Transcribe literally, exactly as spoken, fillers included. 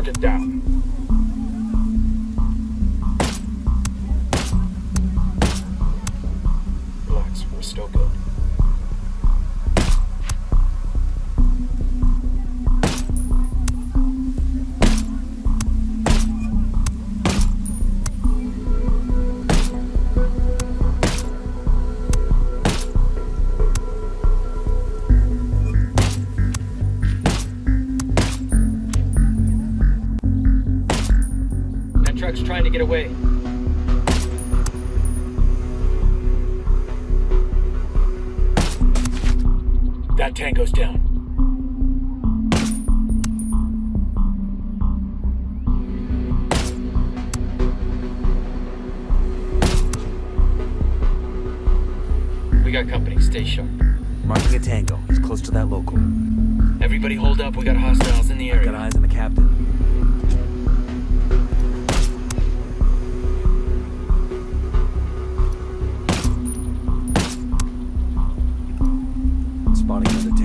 Target down. Relax, we're still good. Truck's trying to get away. That Tango's down. We got company. Stay sharp. Marking a Tango. He's close to that local. Everybody hold up. We got hostiles in the area. Got eyes on the captain. Spotting another